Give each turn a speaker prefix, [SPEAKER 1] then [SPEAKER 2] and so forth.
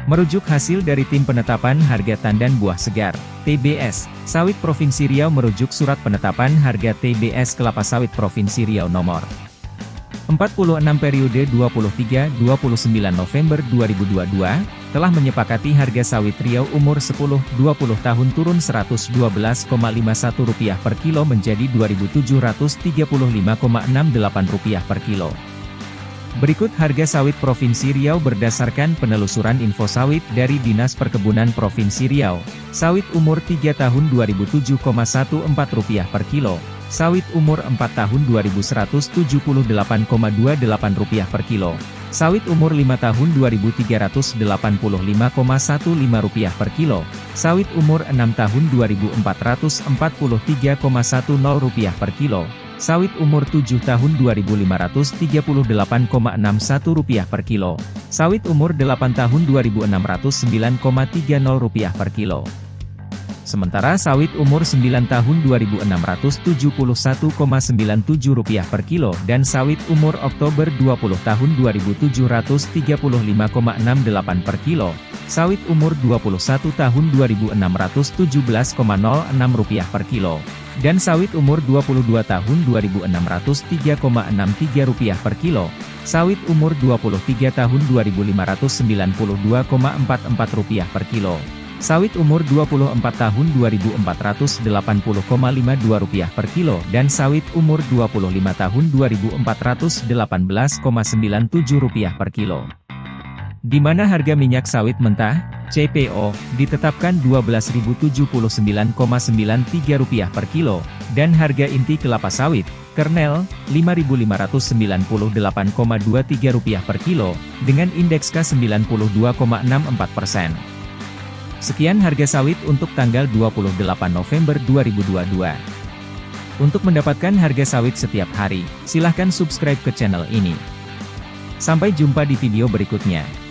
[SPEAKER 1] Merujuk hasil dari Tim Penetapan Harga Tandan Buah Segar, TBS, Sawit Provinsi Riau merujuk Surat Penetapan Harga TBS Kelapa Sawit Provinsi Riau Nomor 46 periode 23-29 November 2022, telah menyepakati harga sawit Riau umur 10-20 tahun turun Rp112,51 per kilo menjadi Rp2.735,68 per kilo. Berikut harga sawit Provinsi Riau berdasarkan penelusuran info sawit dari Dinas Perkebunan Provinsi Riau. Sawit umur 3 tahun Rp27,14 per kilo. Sawit umur 4 tahun Rp2.178,28 per kilo. Sawit umur 5 tahun Rp2.385,15 per kilo. Sawit umur 6 tahun Rp2.443,10 per kilo. Sawit umur 7 tahun Rp2.538,61 per kilo. Sawit umur 8 tahun Rp2.609,30 per kilo. Sementara sawit umur 9 tahun Rp2.671,97 per kilo dan sawit umur Oktober 20 tahun Rp2.735,68 per kilo. Sawit umur 21 tahun Rp2.617,06 per kilo. Dan sawit umur 22 tahun Rp2.603,63 per kilo. Sawit umur 23 tahun Rp2.592,44 per kilo. Sawit umur 24 tahun Rp2.480,52 per kilo dan sawit umur 25 tahun Rp2.418,97 per kilo. Di mana harga minyak sawit mentah, CPO, ditetapkan Rp12.079,93 per kilo, dan harga inti kelapa sawit, kernel, Rp5.598,23 per kilo, dengan indeks K92,64%. Sekian harga sawit untuk tanggal 28 November 2022. Untuk mendapatkan harga sawit setiap hari, silahkan subscribe ke channel ini. Sampai jumpa di video berikutnya.